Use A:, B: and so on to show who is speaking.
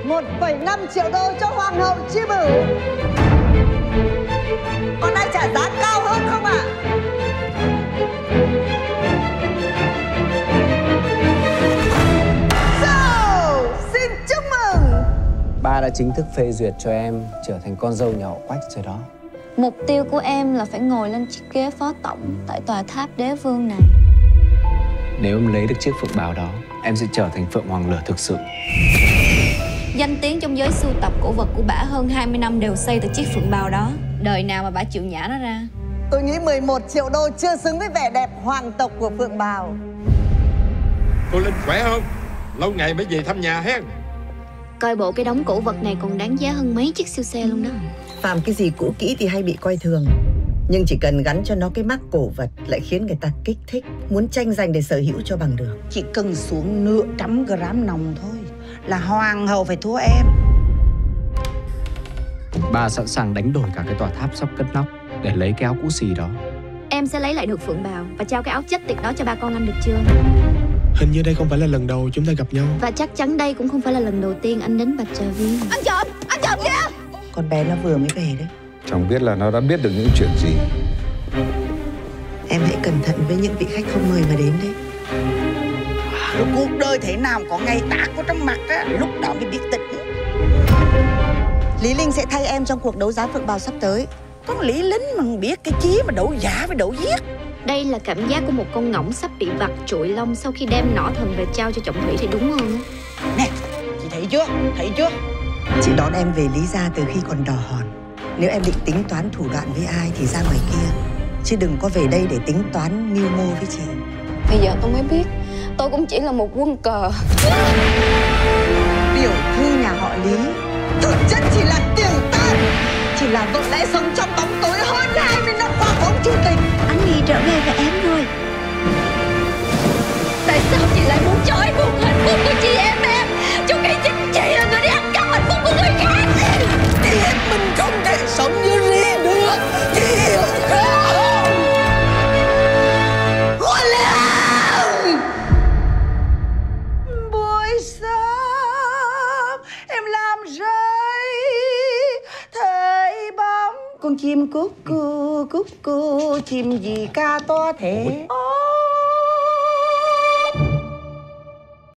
A: 1,5 triệu đô cho hoàng hậu Chi Bửu. Còn ai trả giá cao hơn không ạ? Xin chúc mừng.
B: Ba đã chính thức phê duyệt cho em trở thành con dâu nhà họ Quách rồi đó.
C: Mục tiêu của em là phải ngồi lên chiếc ghế phó tổng tại tòa tháp đế vương này.
B: Nếu em lấy được chiếc phượng bào đó, em sẽ trở thành Phượng Hoàng Lửa thực sự.
C: Danh tiếng trong giới sưu tập cổ vật của bả hơn 20 năm đều xây từ chiếc phượng bào đó. Đời nào mà bả chịu nhả nó ra.
A: Tôi nghĩ 11 triệu đô chưa xứng với vẻ đẹp hoàng tộc của phượng bào.
D: Cô Linh khỏe không? Lâu ngày mới về thăm nhà hen.
C: Coi bộ cái đống cổ vật này còn đáng giá hơn mấy chiếc siêu xe luôn đó.
E: Phàm cái gì cũ kỹ thì hay bị coi thường, nhưng chỉ cần gắn cho nó cái mác cổ vật lại khiến người ta kích thích, muốn tranh giành để sở hữu cho bằng được.
F: Chỉ cần xuống nửa trăm gram nòng thôi là hoàng hậu phải thua em.
B: Ba sẵn sàng đánh đổi cả cái tòa tháp sắp cất nóc để lấy cái áo cũ xì đó.
C: Em sẽ lấy lại được phượng bào và trao cái áo chết tiệt đó cho ba con anh được chưa?
G: Hình như đây không phải là lần đầu chúng ta gặp nhau.
C: Và chắc chắn đây cũng không phải là lần đầu tiên anh đến Bạch Trà Viên. Anh trộm kìa!
E: Con bé nó vừa mới về đấy.
H: Chẳng biết là nó đã biết được những chuyện gì.
E: Em hãy cẩn thận với những vị khách không mời mà đến đấy.
F: Rồi cuộc đời thế nào có ngày tát vào trong mặt á, lúc đó mới biết tỉnh.
A: Lý Linh sẽ thay em trong cuộc đấu giá phượng bào sắp tới.
F: Con Lý Linh mà không biết cái chí mà đấu giá với đấu giết.
C: Đây là cảm giác của một con ngỗng sắp bị vặt trụi lông sau khi đem nỏ thần về trao cho Trọng Thủy thì đúng hơn.
F: Nè, chị thấy chưa? Thấy chưa?
E: Chị đón em về Lý gia từ khi còn đỏ hòn. Nếu em định tính toán thủ đoạn với ai thì ra ngoài kia, chứ đừng có về đây để tính toán mưu mô với chị.
C: Bây giờ tôi mới biết tôi cũng chỉ là một quân cờ.
A: Tiểu thư nhà họ Lý thực chất chỉ là tiểu tam, chỉ là vợ lẽ sống trong bóng tối hơn 20 năm qua của ông chủ tịch.
C: Anh Nghi trở về với em rồi. Tại sao chị lại muốn trói buộc hạnh phúc của chị em cho cái chính chị là người đi ăn cắp hạnh phúc của người khác?
F: Chị em mình không thể sống như riêng được. Chị hiểu không? Gọi lên!
A: Buổi sớm em làm rơi thấy bóng
F: Con chim cúc cu, chim gì ca to thế?